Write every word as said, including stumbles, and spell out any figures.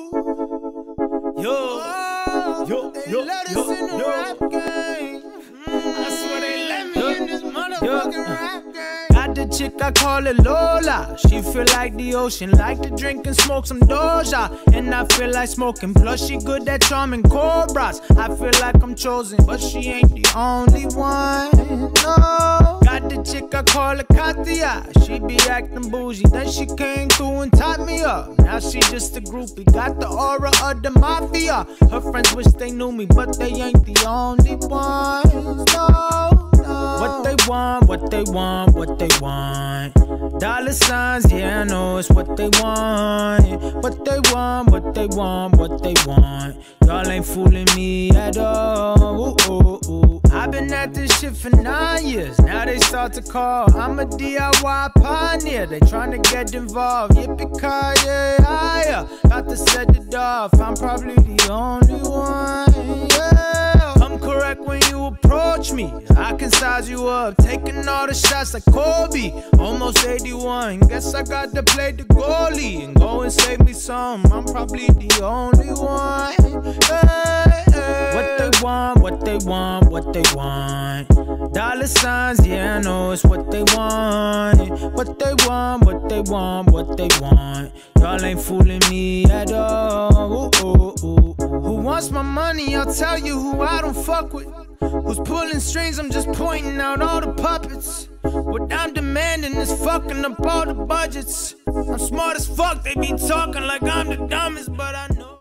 Yo, yo, They yo, let us yo, in the yo. rap game. I swear they let me Yo, in this yo. motherfucking rap game. Got the chick, I call her Lola. She feel like the ocean, like to drink and smoke some Doja. And I feel like smoking, plus she good at charming cobras. I feel like I'm chosen, but she ain't the only one, no. Got the chick, I call her Katia. She be acting bougie, then she came through and tied me up. Now she just a groupie, got the aura of the mafia. Her friends wish they knew me, but they ain't the only ones, no, no. What they want, what they want, what they want. Dollar signs, yeah, I know it's what they want. What they want, what they want, what they want. Y'all ain't fooling me at all. Ooh, ooh, ooh. I've been at this shit for nine years. Now they start to call. I'm a D I Y pioneer. They tryna get involved. Yippee-ki-yay, higher. Got to set it off. I'm probably the only one. Yeah. Come correct when you approach me. I can size you up. Taking all the shots like Kobe. Almost eighty-one. Guess I got to play the goalie and go and save me some. I'm probably the only one. Hey, hey. What they want, what they want, what they want. Dollar signs, yeah, I know it's what they want. What they want, what they want, what they want. Y'all ain't fooling me at all. Ooh, ooh, ooh. Who wants my money? I'll tell you who I don't fuck with. Who's pulling strings? I'm just pointing out all the puppets. What I'm demanding is fucking up all the budgets. I'm smart as fuck, they be talking like I'm the dumbest, but I know